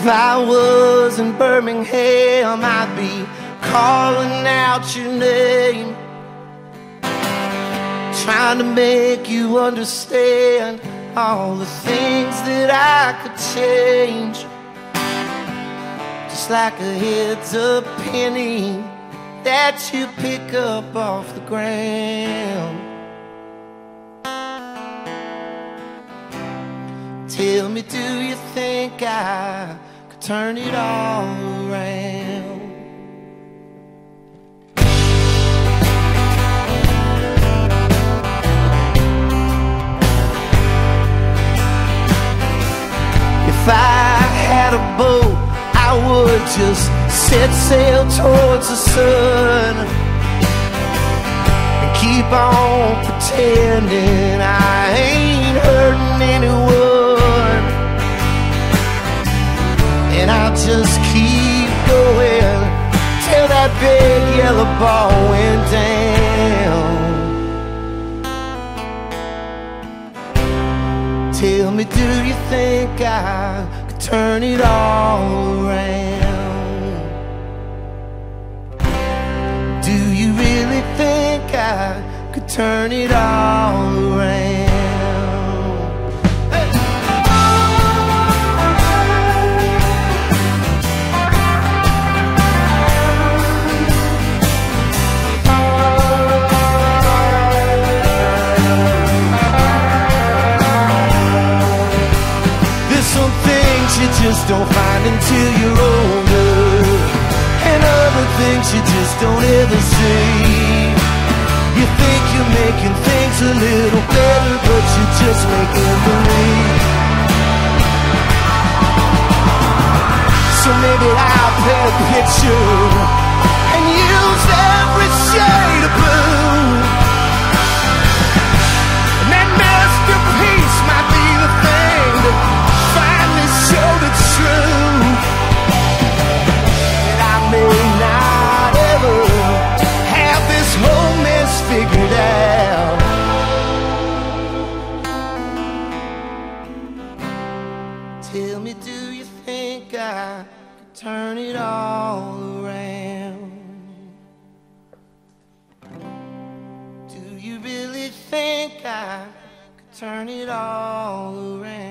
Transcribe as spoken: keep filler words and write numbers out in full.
If I was in Birmingham, I'd be calling out your name, trying to make you understand all the things that I could change. Just like a heads-up penny that you pick up off the ground. Tell me, do you think I could turn it all around? If I had a boat, I would just set sail towards the sun and keep on pretending I ain't hurting anyone. And I'll just keep going till that big yellow ball went down. Tell me, do you think I could turn it all around? Do you really think I could turn it all around? You just don't find until you're older, and other things you just don't ever see. You think you're making things a little better, but you're just making believe. So maybe I'll paint a picture and use every shade of blue, and that masterpiece might be the thing that finally show the truth. And I may not ever have this whole mess figured out. Tell me, do you think I could turn it all around? Do you really think I could turn it all around?